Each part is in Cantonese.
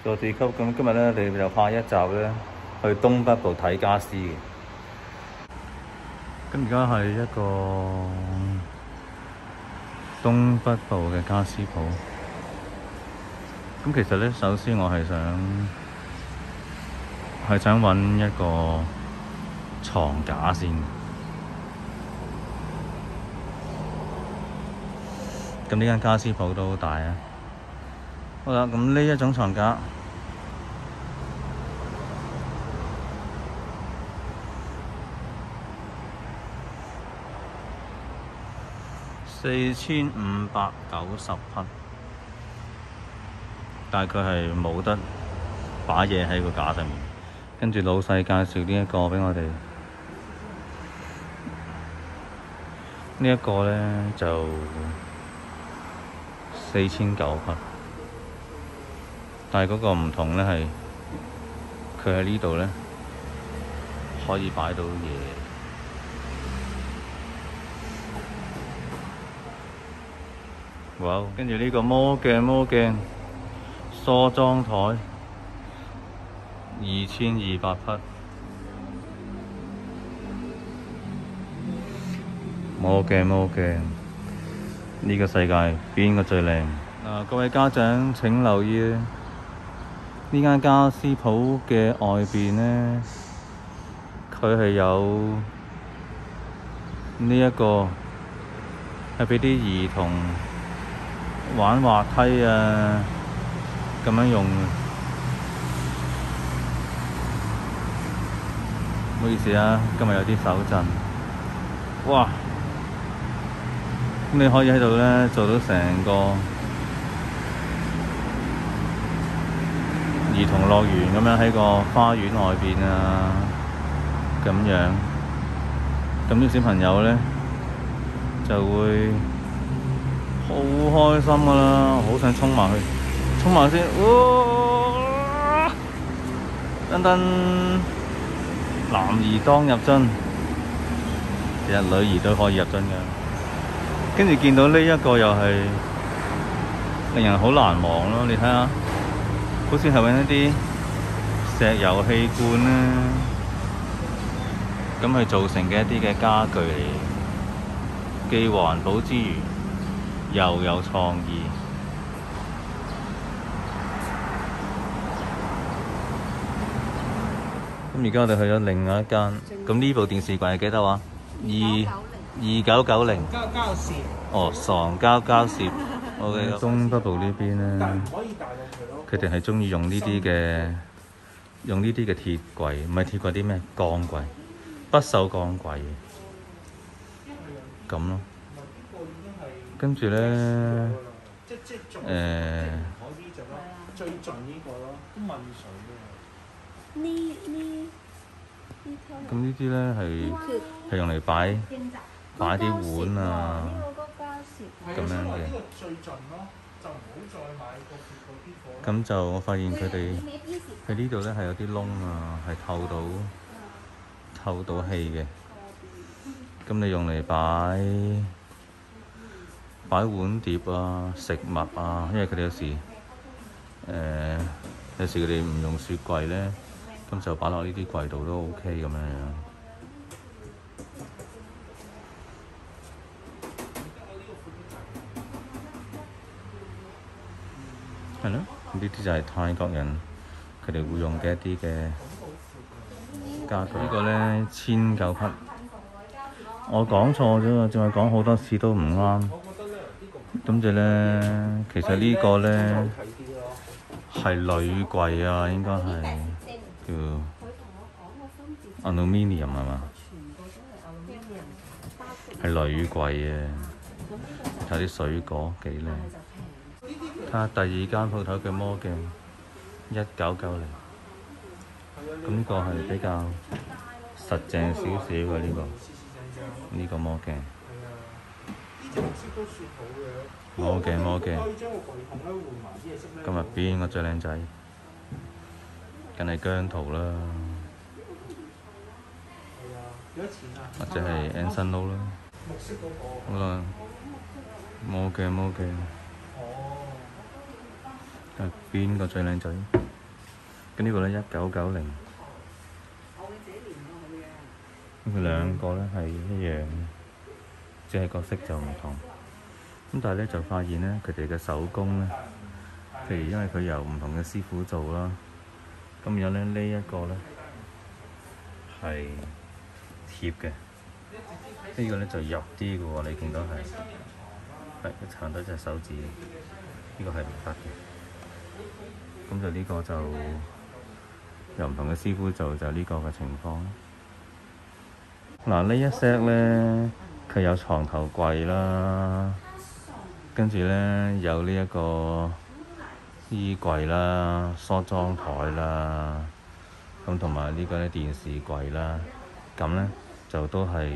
佐治級咁今日咧，你就拍一集咧，去東北部睇家私嘅。咁而家係一個東北部嘅家私鋪。咁其實咧，首先我係想揾一個床架先。咁呢間家私鋪都好大啊。好啦，咁呢一種床架4590匹，但係佢係冇得擺嘢喺個架上面。跟住老細介紹呢一個畀我哋，呢一個咧就4900匹。但係嗰個唔同咧係，佢喺呢度咧可以擺到嘢。哇！跟住呢個魔鏡梳妝台2200匹。魔鏡，呢個世界邊個最靚？各位家長請留意。呢間家私鋪嘅外邊呢，佢係有呢一個係畀啲兒童玩滑梯啊咁樣用。唔好意思啊，今日有啲手震。哇！咁你可以喺度呢做到成個兒童樂園咁樣喺個花園外邊啊，咁樣，咁啲小朋友咧就會好開心㗎啦，好想衝埋去，衝埋先，哇！噔噔，男兒當入樽，其實女兒都可以入樽㗎。跟住見到呢一個又係令人好難忘咯，你睇下。好似係揾一啲石油氣罐啦，咁去做成嘅一啲嘅家具嚟，既環保之餘又有創意。咁而家我哋去咗另外一間，咁呢部電視櫃係幾多話？2990。哦，喪膠攝。OK， 東北部呢邊咧，佢哋係鍾意用呢啲嘅鐵櫃，唔係鐵櫃，啲咩鋼櫃，不鏽鋼櫃咁咯。跟住咧， 最盡呢個咯，都問水嘅。 咁呢啲咧係用嚟擺啲碗啊咁樣嘅。咁就我發現佢哋喺呢度咧係有啲窿啊，係透到氣嘅。咁你用嚟擺碗碟啊、食物啊，因為佢哋有時佢哋唔用雪櫃咧，咁就擺落呢啲櫃度都 OK 咁樣樣。係咯，呢啲就係泰國人佢哋會用嘅一啲嘅家具。呢個咧1900匹，我講錯咗啊，仲係講好多次都唔啱。咁就咧，其實呢個咧係鋁櫃啊，應該係叫 aluminium 係嘛？係鋁櫃啊，睇啲水果幾靚。睇下第二間鋪頭嘅魔鏡1990，咁呢個係比較實淨少少嘅呢個魔鏡。魔鏡，今日邊個最靚仔？梗係姜濤啦，或者係 Anson Lo 啦。好啦，魔鏡。邊個最靚仔？ 咁呢個咧1990。咁佢兩個咧係一樣，只係個色就唔同。咁但係咧就發現咧，佢哋嘅手工咧，譬如因為佢由唔同嘅師傅做啦，咁樣咧呢一個咧係貼嘅，呢個咧就入啲嘅喎，你見到係撐到隻手指，呢個係唔得嘅。咁就呢個就由唔同嘅師傅做，就呢個嘅情況。嗱，呢一 set 咧，佢有床頭櫃啦，跟住咧有呢一個衣櫃啦、梳妝台啦，咁同埋呢個咧電視櫃啦，咁咧就都係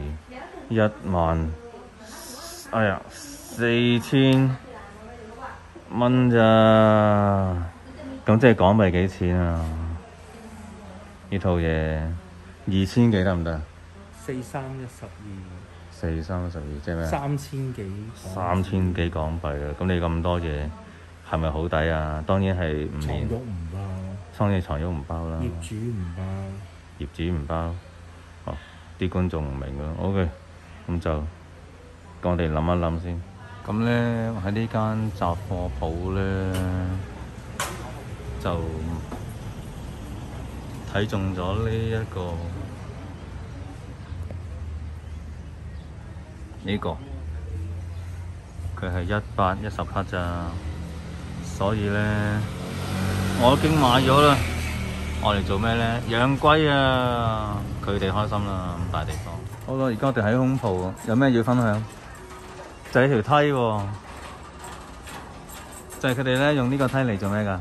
4000蚊咋，咁即係港幣幾錢啊？呢套嘢2000幾得唔得 4312， 4312即係咩 3000幾 ？3000幾港幣啊！咁你咁多嘢係咪好抵啊？當然係5年。 床褥唔包， 床褥唔包啦。 業主唔包。 業主唔包。哦，啲觀眾唔明咯。OK，咁就我哋諗一諗先。咁咧喺呢間雜貨鋪咧，就睇中咗呢一個。呢個佢係1810克咋，所以咧我已經買咗啦。我哋做咩咧？養龜啊！佢哋開心啦，咁大地方。好啦，而家我哋喺空鋪，有咩要分享？就係條梯喎，就係佢哋咧用呢個梯嚟做咩㗎？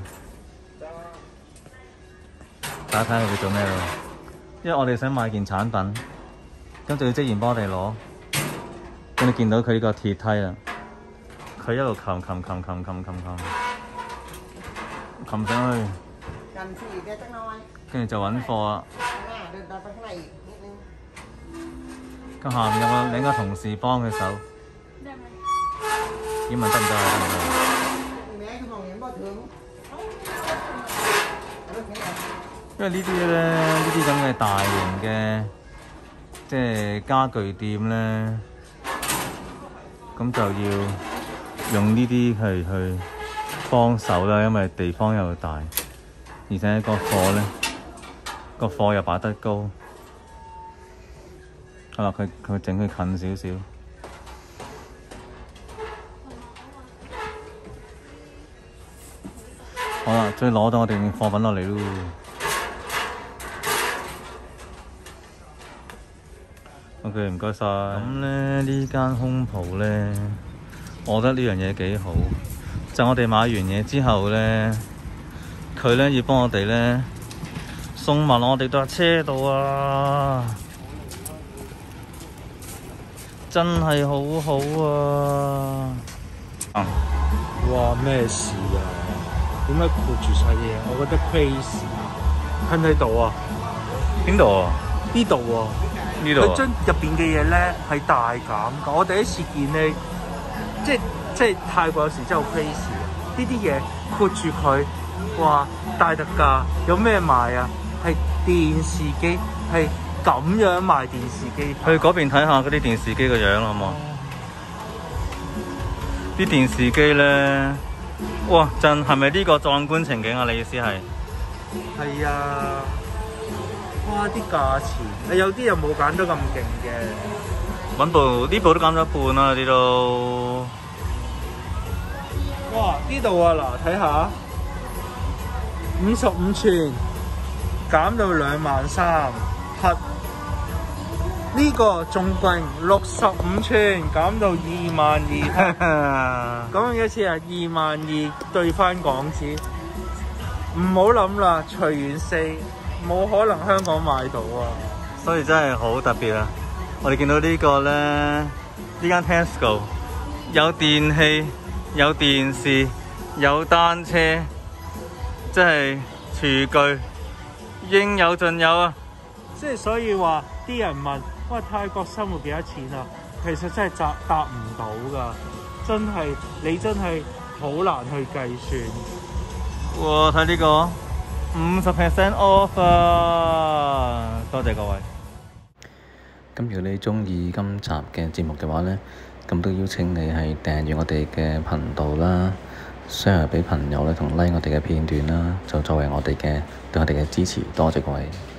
大家睇下佢做咩咯？因為我哋想買件產品，跟住職員幫我哋攞。咁你見到佢呢個鐵梯啦，佢一路擒上去，跟住就揾貨啦。咁下面有個另一個同事幫佢手，英文得唔得啊？因為呢啲咧，呢啲咁嘅大型嘅即係家具店咧。咁就要用呢啲去幫手啦，因為地方又大，而且個貨咧又擺得高。好啦，佢整佢近少少。好啦，終於攞到我哋嘅貨品落嚟咯。OK， 唔該晒。咁咧呢間空鋪咧，我覺得呢樣嘢幾好。就我哋買完嘢之後咧，佢咧要幫我哋咧送埋我哋架車度啊！真係好好啊！ 哇，咩事啊？點解括住晒嘢？我覺得 crazy。睇唔睇到啊？ 邊度啊？ 呢度喎。 呢度佢將入邊嘅嘢咧係大減㗎。我第一次見咧，即係泰國有時真係好 crazy。呢啲嘢括住佢，哇！大特價，有咩賣啊？係電視機，係咁樣賣電視機。 去嗰邊睇下嗰啲電視機個樣好冇？啲電視機咧，哇！真係咪呢個壯觀情景啊？你意思係？ 係啊。哇！啲價錢，有啲又冇揀得咁勁嘅。 揾部呢部都減咗一半啦，呢度。 哇！呢度啊，嗱，睇下55寸減到23000克，呢個仲貴，65寸減到22000克。咁樣一次係22000兌翻港紙，唔好諗啦，隨緣4。冇可能香港買到啊！ 所以真係好特別啊！我哋見到呢個咧，呢間 Tesco 有電器、有電視、有單車，即係廚具應有盡有啊！ 即係所以話啲人問：哇，泰國生活幾多錢啊？其實真係答唔到㗎，你真係好難去計算。 哇！睇呢個 50% off 啊！多謝各位。 咁如果你鍾意今集嘅節目嘅話呢，咁都邀請你係訂閱我哋嘅頻道啦，share 俾朋友咧，同 like 我哋嘅片段啦，就作為我哋嘅對我哋嘅支持，多謝各位。